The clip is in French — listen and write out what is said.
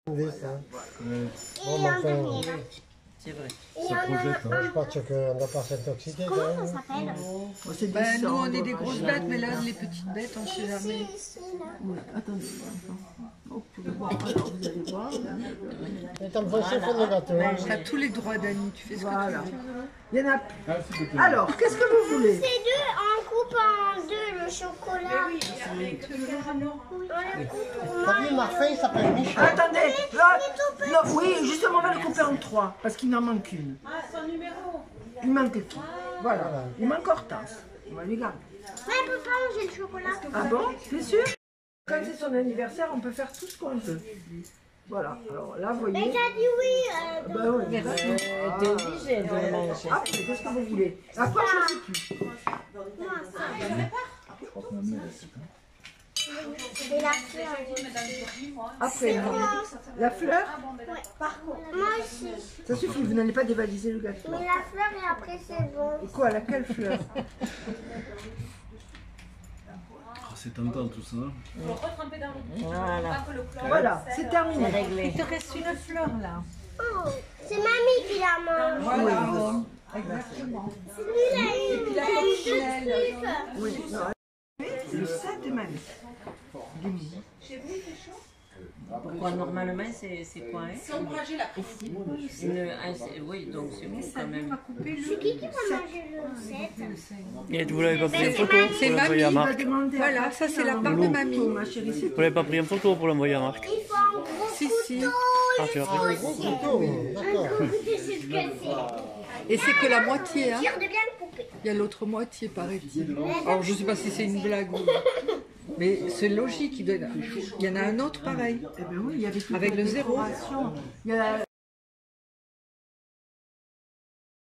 Bon, enfin, C'est vrai. ça projette. Je pense qu'on ne doit pas s'intoxiquer. Comment ça s'appelle? Nous, on est des grosses bêtes, mais là, les petites bêtes, on ne sait jamais. Ouais, attendez. Oh, vous allez voir. Alors, vous allez voir. Et t'as le voici au fond de gâteau. Tu as tous les droits, Dani. Tu fais ce que tu veux. Il y en a plus. Alors, qu'est-ce que vous voulez? C'est deux, on coupe en deux le chocolat. Oui, on le coupe pour T'as vu, Marfin, il s'appelle Michel. Attendez, là, non, oui, justement, on va le couper en trois, parce qu'il n'en manque une. Ah, son numéro. Il manque qui? Voilà, il manque Hortense. On va lui garder. Mais elle peut pas manger le chocolat. Ah bon? T'es sûr? Comme c'est son anniversaire, on peut faire tout ce qu'on veut. Voilà, alors là, vous voyez... Mais t'as dit oui. Ben oui, T'es obligé de le manger. Ah, qu'est-ce que vous voulez? À quoi je ne sais plus. Moi, ça. Et la fleur. Après, la fleur, Ouais, par contre. Moi aussi. ça suffit, vous n'allez pas dévaliser le gâteau. Mais la fleur et après c'est bon. Et quoi, laquelle fleur? C'est tentant tout ça. Il faut retremper dans l'eau. Voilà. Voilà, c'est terminé. C'est réglé. te reste une fleur là. Oh, c'est mamie qui la mange. Voilà, exactement. Celui-là, il a une truc. Oui, non. Le 7 de mamie. Du midi. Pourquoi normalement c'est quoi hein? C'est ombragé la précise. Oui, donc c'est bon quand même. C'est qui va manger le 7? Et vous l'avez pas pris en photo C'est pour l'envoyer à mamie qui va Marc? demander. Voilà, ça c'est la part de mamie. Ma chérie, c'est Vous l'avez pas pris en photo pour l'envoyer à Marc? Il faut un gros Si, si. Ah, tu as pris. Gros couteau, d'accord. Un gros goûter, c'est ce que c'est. Et c'est que la moitié, hein. Tire de bien le couper. Il y a l'autre moitié, paraît-il. Alors, je sais pas si c'est une blague ou... Mais c'est logique, il y en a un autre pareil. Eh ben oui, il y avait toute Avec la le zéro. décoration. Il y a